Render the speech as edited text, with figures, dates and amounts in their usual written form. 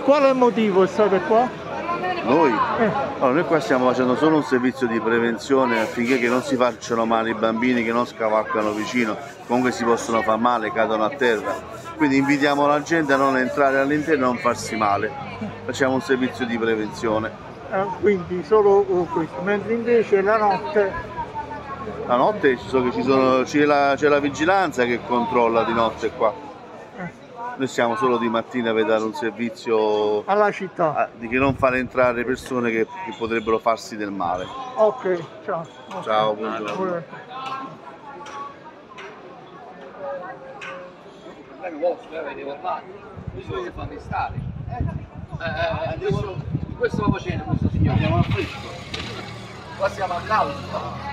quale motivo state qua? Noi? Allora, noi qua stiamo facendo solo un servizio di prevenzione affinché che non si facciano male i bambini che non scavalcano vicino, comunque si possono far male, cadono a terra. Quindi invitiamo la gente a non entrare all'interno e non farsi male. Facciamo un servizio di prevenzione. Quindi solo questo, mentre invece la notte... La notte c'è la vigilanza che controlla di notte qua. Noi siamo solo di mattina per dare un servizio alla città, di che non far entrare persone che potrebbero farsi del male. Ok, ciao. Ciao, buongiorno. Questo va facendo questo signore, andiamo al fresco. Qua siamo a caldo.